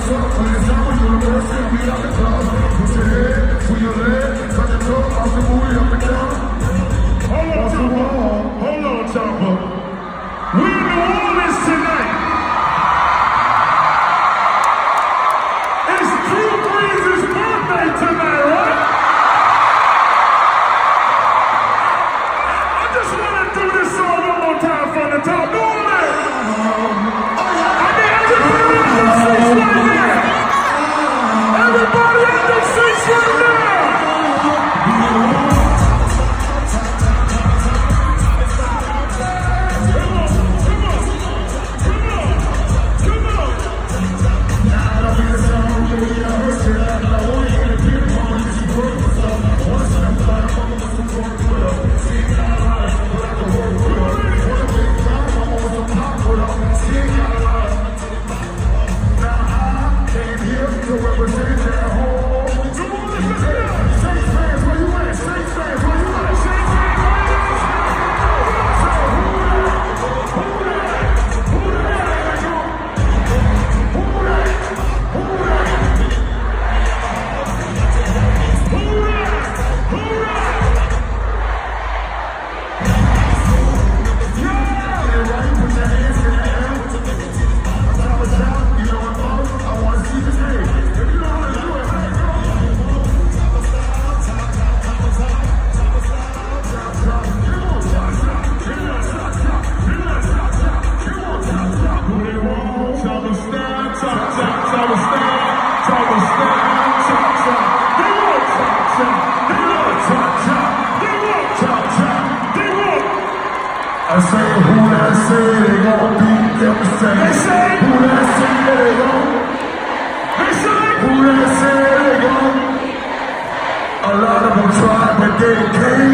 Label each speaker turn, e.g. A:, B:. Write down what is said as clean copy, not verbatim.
A: Hold on, Choppa. We're in New Orleans tonight. It's Drew Brees' birthday tonight, right? I just want to do this song one more time from the top. New Orleans! I need everybody at the seats right there! Everybody at the seats right there! I say who that say they gon' beat them the same. They say who that say they gon'. They say who that say they gon'. A lot of them try, but they can't.